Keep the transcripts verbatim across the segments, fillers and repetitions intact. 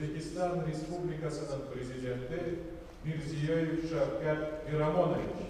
Өзбекистан Республикасының президенті Мирзиёев Шавкат Мирамонович.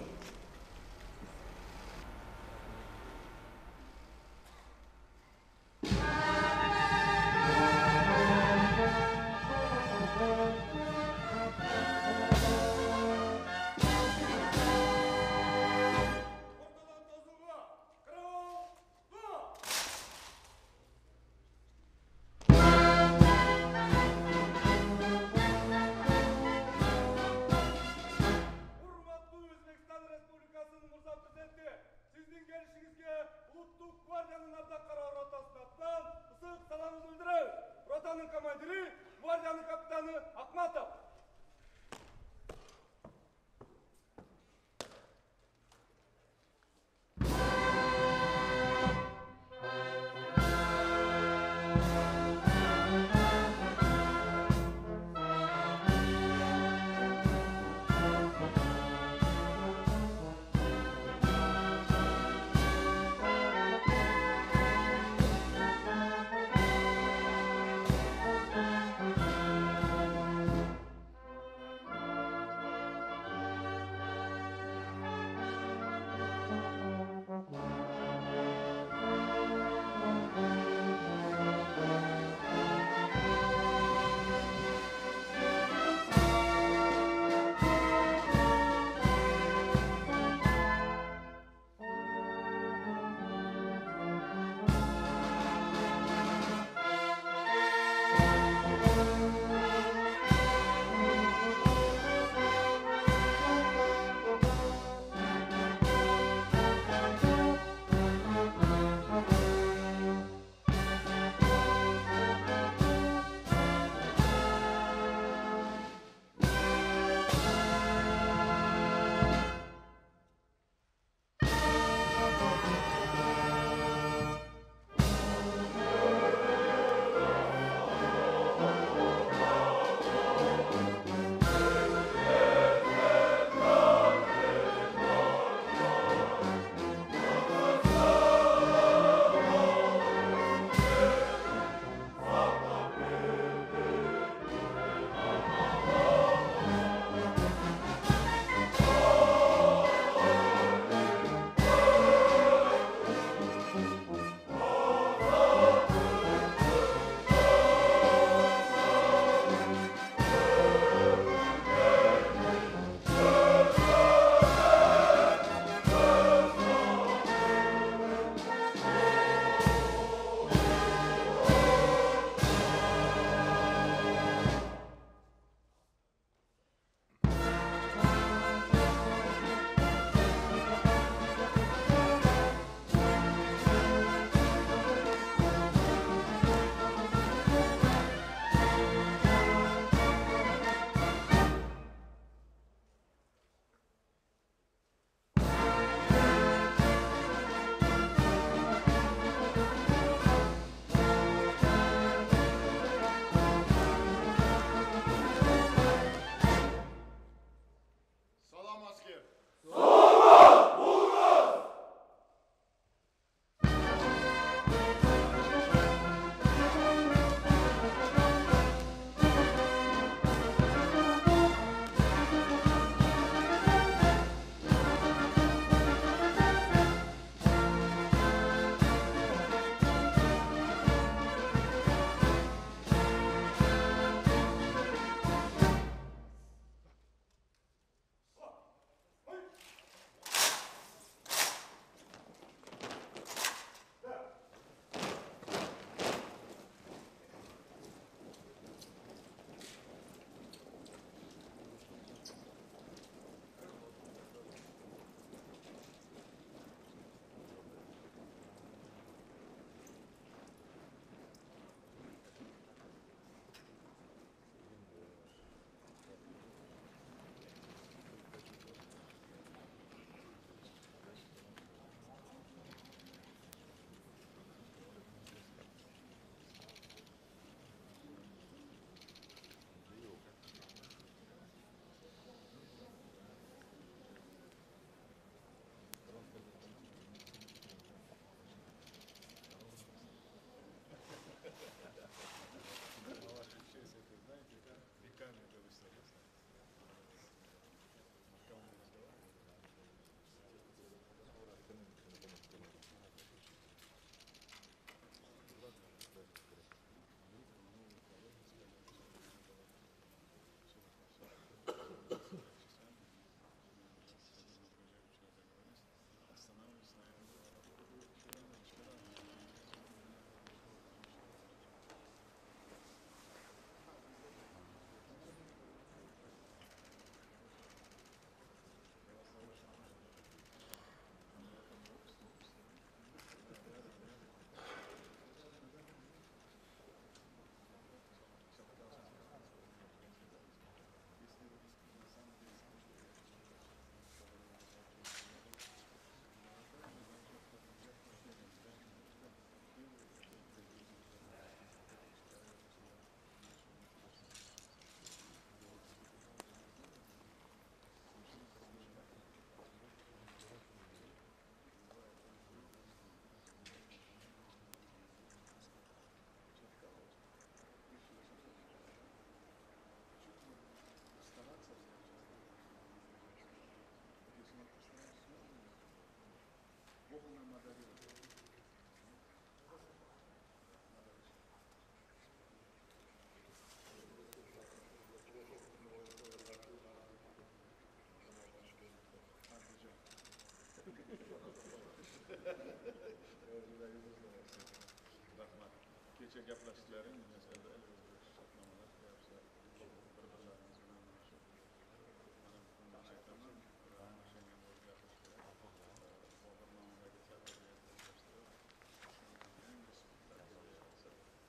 kecha gaplashishlaring masalada o'zbek shartnomalar qilyapsizlar bir-birlaringiz bilan mana shu mana bundan aytaman o'shanga borib gapirish kerak Boburnomadagi sarkarga o'zlashtirib yangi suhbatlarga berilsa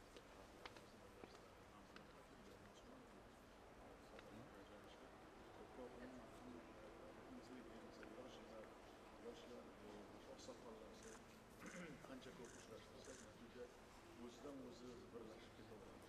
yoshlar yoshlar oqsoqollar qancha ko'p uchrashtirsak natija o'zidan o'zi birlashib ketaveramiz.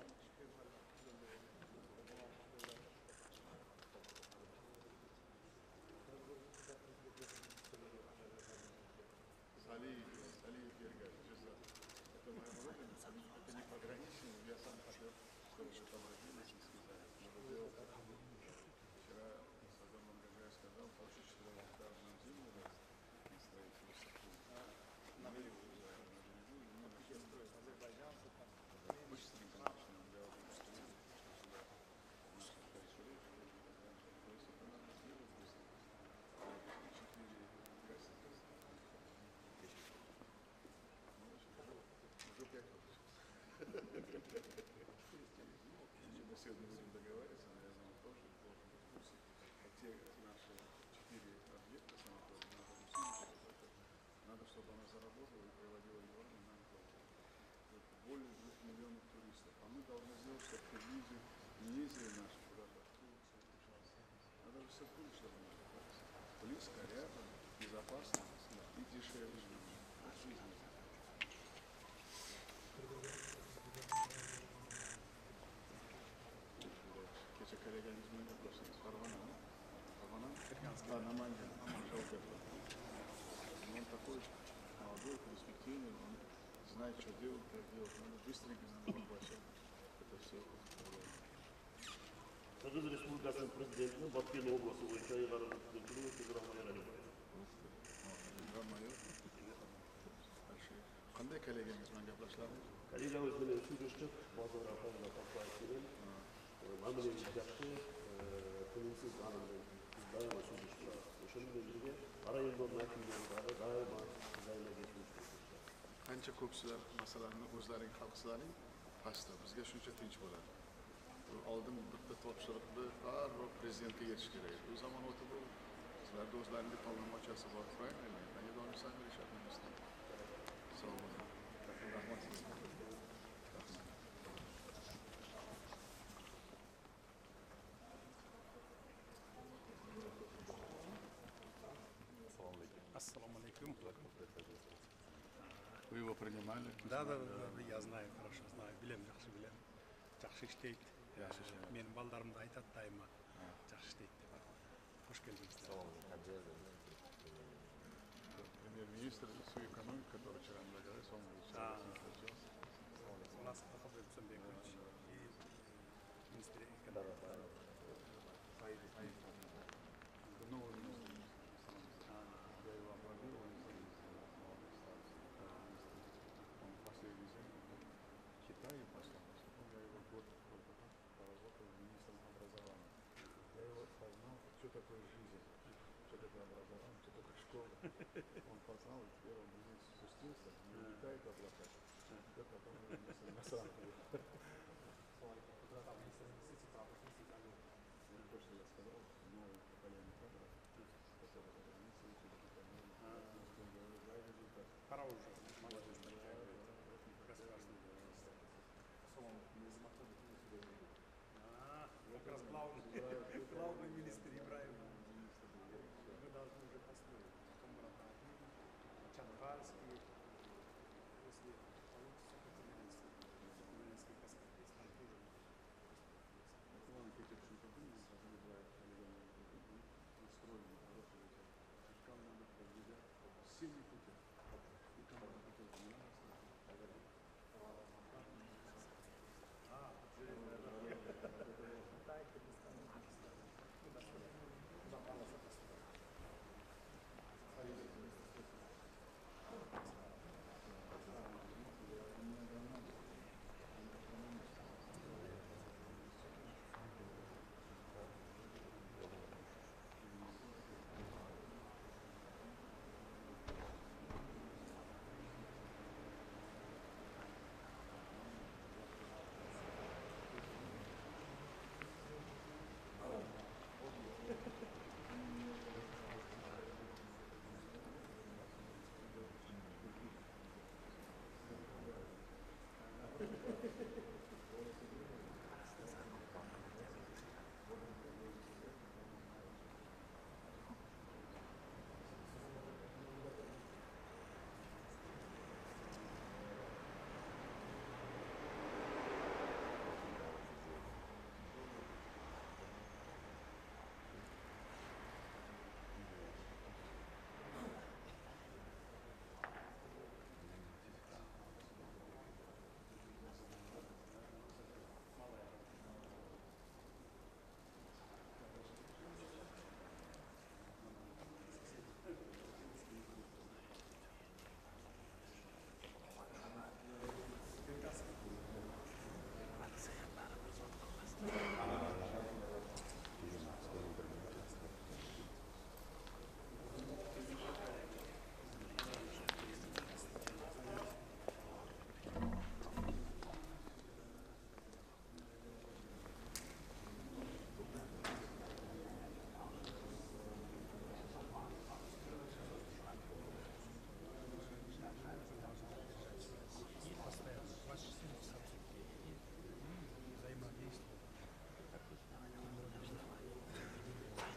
Салиев, Салиев Гергаш, это моя родина, это не пограничник, я сам хотел, чтобы вы там родились и сказали. Вчера Садан Мангагай сказал, больше четырех гектаров на землю на строительство. На берегу, на берегу, и мы начнем быстренько начнем делать быстрее, что сюда наши решили, то есть это надо сделать быстро. Четыре гасить. Уже пять мы сегодня будем договариваться, наверное, он тоже должен быть в курсе. Те наши четыре объекта санатория надо усилить, надо, чтобы она заработала и приводила регионы на более двух миллионов туристов. А мы должны сделать, чтобы телевизор не ездили наши куда-то. Надо же все будет, чтобы мы оказались. Близко, рядом, безопасно и дешевле. От жизни. Kecha kollegangiz bilan gaplashdik. Farg'ona, Farg'ona, а, Namangan, он такой молодой, перспективный, он знает, что делать, как делать. Надо быстренько на новом площадке это все. Qirg'iz Respublikasi Prezidenti Botken oblasti bo'yicha yig'ilib o'tgan programmalar qanday kollegangiz bilan gaplashdingiz? Kollegamiz bilan surishtirib, bozor raqamida topib keling. Ma'muriy yaxshi, tinimsiz aniqlik doimo surishtirib. O'shaning birga rayonlar vakillari doimo zaylga surishtirib. Qancha ko'pchilar masalanni o'zlaring hal qilsalaring, pastda bizga shuncha tinch bo'ladi. Oldin bitta topshiriqni darrov prezidentga yetish kerak edi. U zamon o'tib bo'ldi. Sizlarda o'zlaringizga tanlamochasi bor, правильно? Они должны сами решать на местах. Sağ olun. Rahmat sizga. Ассаламу алейкум. Вы его принимали? Да, да, да, я знаю, хорошо знаю. Билем, жақсы билем. Жақсы іштейді. Менің балдарымды айтады дайыма. Жақсы іштейді деп. Қош келдіңіздер. Премьер-министр всю экономику, который вчера нам договорился, он вчера встречался. У нас Пахаб Цумбекович и министр экономики. Новый министр. Я его оплодил, он последний день в Китае послал. Я его год поработал министром образования. Я его познал, что такое жизнь, что такое образование, что такое школа. Он познал, и теперь он здесь спустился, не летает в облаках. Я потом министр иностранных. То, что я сказал, новое поколение кадров, которые за границей учили результат. Пора уже. Молодежь подтягивает. Прекрасно. А, как раз главный, главный министр Ибраим. Вы должны уже построить. Комбратовый, Чанхарский. Если получится, то Тимирянский. Тимирянский каскад. Там тоже. Он хотел что-то думать, а выбирает коллегами настроенный, хороший вечер. Там надо продвигать сильный путь. И там надо хотел заниматься. А,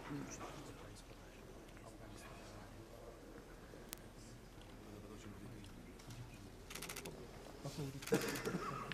по поводу